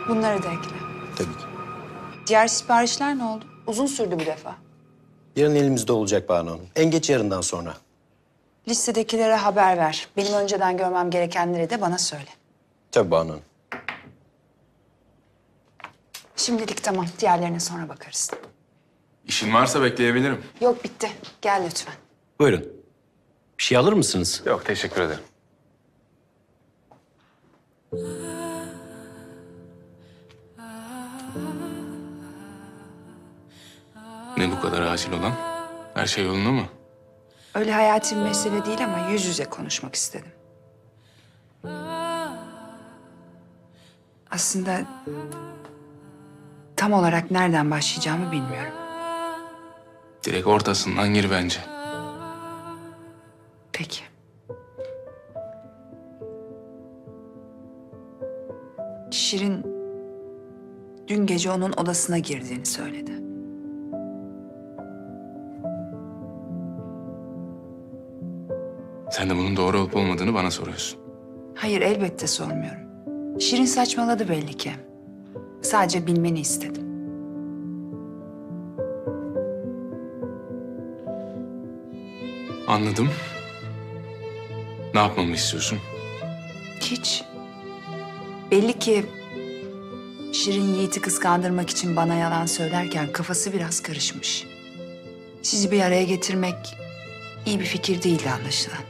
Bunları da ekle. Tabii ki. Diğer siparişler ne oldu? Uzun sürdü bu defa. Yarın elimizde olacak Banu Hanım. En geç yarından sonra. Listedekilere haber ver. Benim önceden görmem gerekenleri de bana söyle. Tabii Banu Hanım. Şimdilik tamam. Diğerlerine sonra bakarız. İşin varsa bekleyebilirim. Yok bitti. Gel lütfen. Buyurun. Bir şey alır mısınız? Yok, teşekkür ederim. Ne bu kadar acil olan? Her şey yolunda mı? Öyle hayati bir mesele değil ama yüz yüze konuşmak istedim. Aslında tam olarak nereden başlayacağımı bilmiyorum. Direkt ortasından gir bence. Peki. Şirin dün gece onun odasına girdiğini söyledi. Sen de bunun doğru olup olmadığını bana soruyorsun. Hayır, elbette sormuyorum. Şirin saçmaladı belli ki. Sadece bilmeni istedim. Anladım. Ne yapmamı istiyorsun? Hiç. Belli ki Şirin Yiğit'i kıskandırmak için bana yalan söylerken kafası biraz karışmış. Sizi bir araya getirmek iyi bir fikir değildi anlaşılan.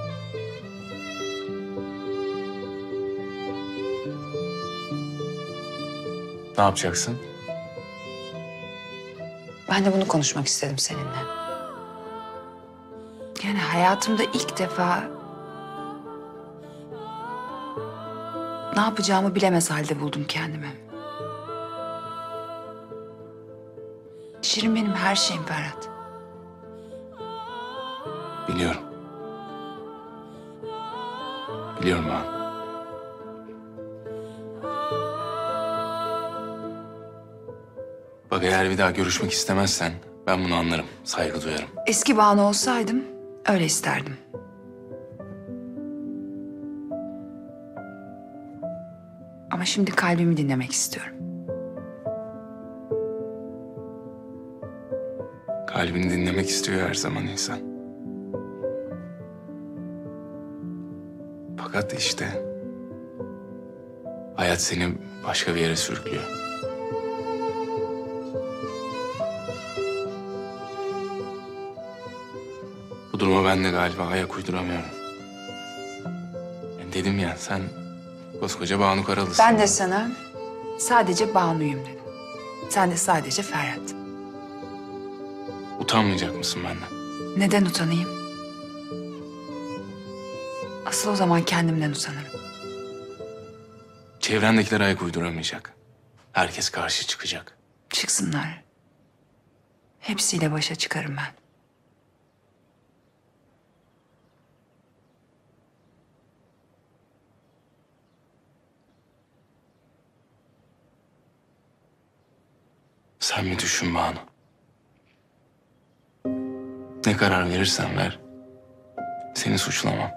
Ne yapacaksın? Ben de bunu konuşmak istedim seninle. Yani hayatımda ilk defa ne yapacağımı bilemez halde buldum kendimi. Şirin benim her şeyim Ferhat. Biliyorum. Biliyorum ha. Bak, eğer bir daha görüşmek istemezsen ben bunu anlarım, saygı duyarım. Eski Banu olsaydım öyle isterdim. Ama şimdi kalbimi dinlemek istiyorum. Kalbini dinlemek istiyor her zaman insan. Fakat işte hayat seni başka bir yere sürüklüyor. Bu duruma ben de galiba ayak uyduramıyorum. Yani dedim ya, sen koskoca Banu Karalısın. Ben de sana sadece Banu'yum dedim. Sen de sadece Ferhat. Utanmayacak mısın benden? Neden utanayım? Asıl o zaman kendimden utanırım. Çevrendekiler ayak uyduramayacak. Herkes karşı çıkacak. Çıksınlar. Hepsiyle başa çıkarım ben. Sen mi düşün Banu? Ne karar verirsen ver, seni suçlamam.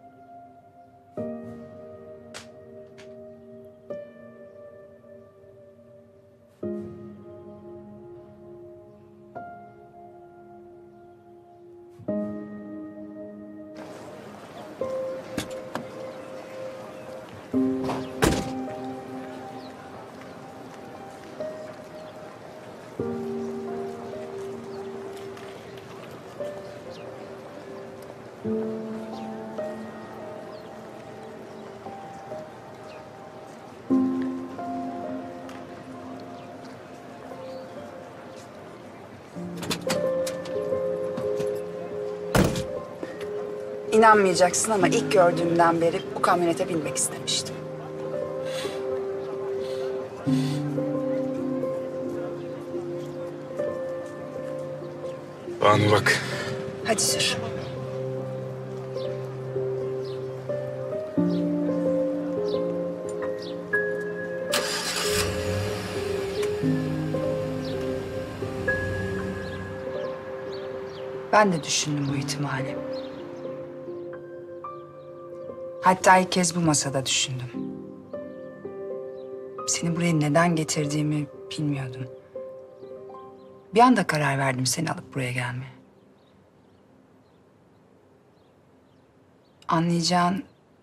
İnanmayacaksın ama ilk gördüğümden beri bu kamyonete binmek istemiştim. Banu bak, Hadi sür. Ben de düşündüm bu ihtimali. Hatta ilk kez bu masada düşündüm. Seni buraya neden getirdiğimi bilmiyordum. Bir anda karar verdim seni alıp buraya gelmeye. Anlayacağın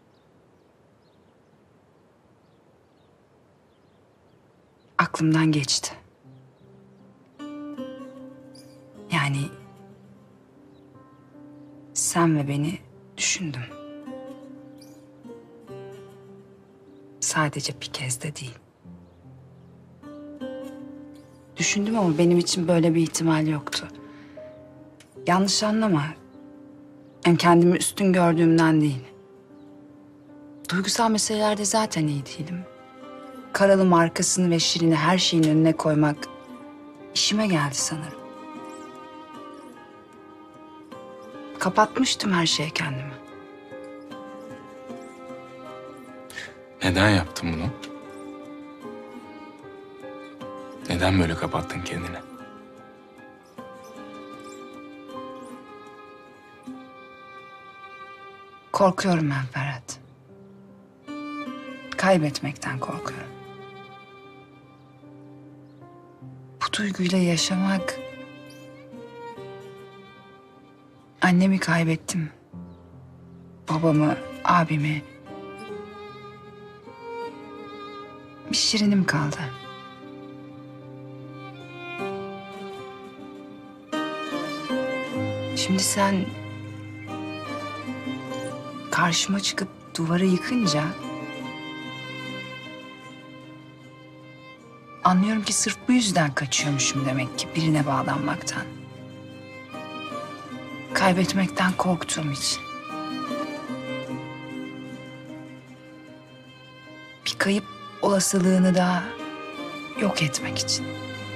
aklımdan geçti. Yani sen ve beni düşündüm. Sadece bir kez de değil. Düşündüm ama benim için böyle bir ihtimal yoktu. Yanlış anlama. Yani kendimi üstün gördüğümden değil. Duygusal meselelerde zaten iyi değilim. Karalı markasını ve Şirin'i her şeyin önüne koymak işime geldi sanırım. Kapatmıştım her şeye kendimi. Neden yaptın bunu? Neden böyle kapattın kendini? Korkuyorum ben Ferhat. Kaybetmekten korkuyorum. Bu duyguyla yaşamak... Annemi kaybettim. Babamı, abimi. Bir Şirinim kaldı. Şimdi sen karşıma çıkıp duvarı yıkınca anlıyorum ki sırf bu yüzden kaçıyormuşum demek ki birine bağlanmaktan. Kaybetmekten korktuğum için. Bir kayıp olasılığını da yok etmek için.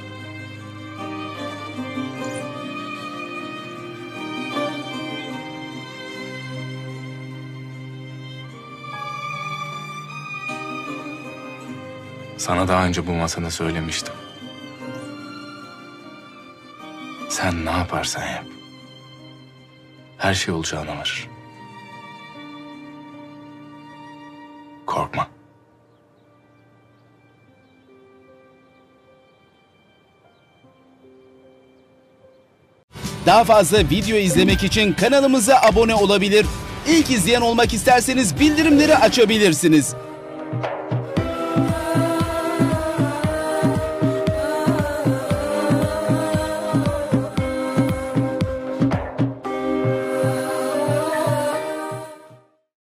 Sana daha önce bu masada söylemiştim. Sen ne yaparsan yap. Her şey olacağına varır. Korkma. Daha fazla video izlemek için kanalımıza abone olabilir. İlk izleyen olmak isterseniz bildirimleri açabilirsiniz.